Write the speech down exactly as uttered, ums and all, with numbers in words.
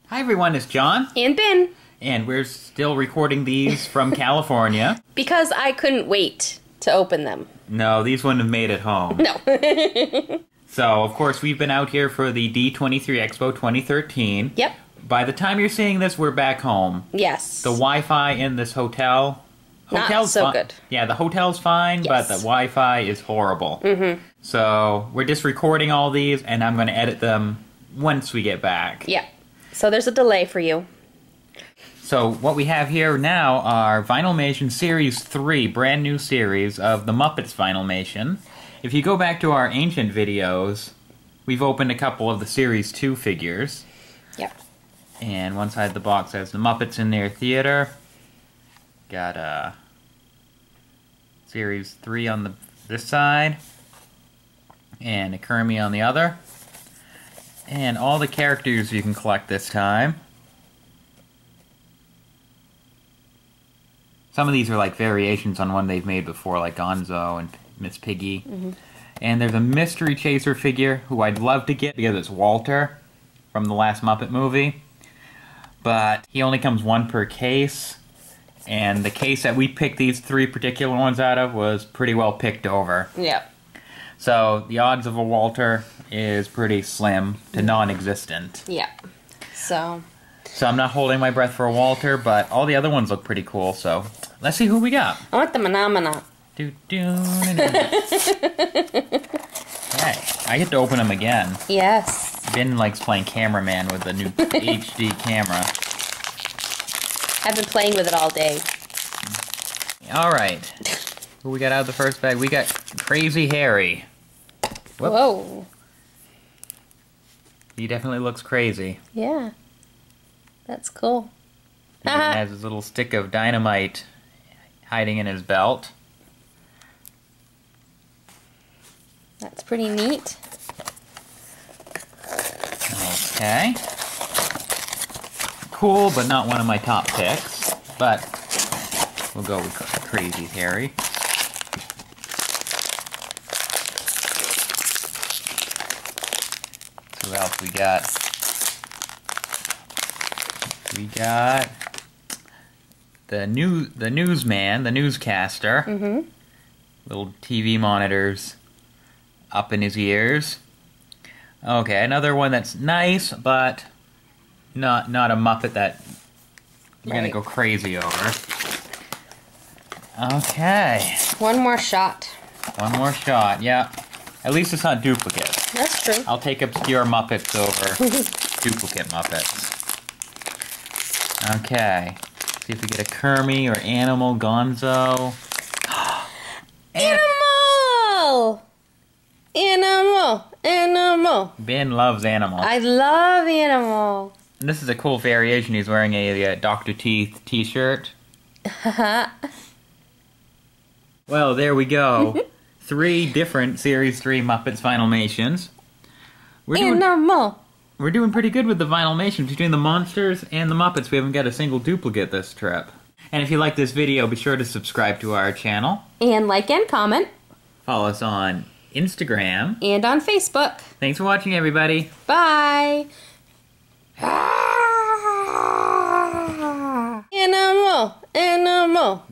Hi everyone, it's John. And Ben. And we're still recording these from California. Because I couldn't wait to open them. No, these wouldn't have made it home. No. So, of course, we've been out here for the D twenty-three Expo twenty thirteen. Yep. By the time you're seeing this, we're back home. Yes. The Wi-Fi in this hotel... Not hotel's so fi- good. Yeah, the hotel's fine, Yes. but the Wi-Fi is horrible. Mm-hmm. So, we're just recording all these, and I'm going to edit them once we get back. Yeah. So there's a delay for you. So what we have here now are Vinylmation Series three, brand new series of the Muppets Vinylmation. If you go back to our ancient videos, we've opened a couple of the Series two figures. Yep. And one side of the box has the Muppets in their theater. Got uh, Series three on the this side. And a Kermie on the other. And all the characters you can collect this time. Some of these are like variations on one they've made before, like Gonzo and Miss Piggy. Mm-hmm. And there's a Mystery Chaser figure who I'd love to get because it's Walter from the last Muppet movie. But he only comes one per case. And the case that we picked these three particular ones out of was pretty well picked over. Yep. So the odds of a Walter is pretty slim to non-existent. Yeah. So... So I'm not holding my breath for a Walter, but all the other ones look pretty cool, so let's see who we got. I want the Manamana. Do do. Hey, I get to open them again. Yes. Ben likes playing cameraman with the new H D camera. I've been playing with it all day. Alright. Who we got out of the first bag? We got Crazy Harry. Whoop. Whoa. He definitely looks crazy. Yeah. That's cool. He even has his little stick of dynamite hiding in his belt. That's pretty neat. Okay. Cool, but not one of my top picks. But we'll go with Crazy Harry. Who else we got? We got the new the newsman, the newscaster. Mm-hmm. Little T V monitors up in his ears. Okay, another one that's nice, but not not a Muppet that you're Right. gonna go crazy over. Okay. One more shot. One more shot, yeah. At least it's not duplicate. That's true. I'll take obscure Muppets over duplicate Muppets. Okay. See if we get a Kermie or Animal, Gonzo. Animal! Animal! Animal! Ben loves Animal. I love Animal. And this is a cool variation. He's wearing a, a Doctor Teeth t-shirt. Well, there we go. Three different Series three Muppets Vinylmations. We're doing, Animal! we're doing pretty good with the Vinylmations. Between the monsters and the Muppets, we haven't got a single duplicate this trip. And if you like this video, be sure to subscribe to our channel. And like and comment. Follow us on Instagram. And on Facebook. Thanks for watching, everybody. Bye! Animal! Animal!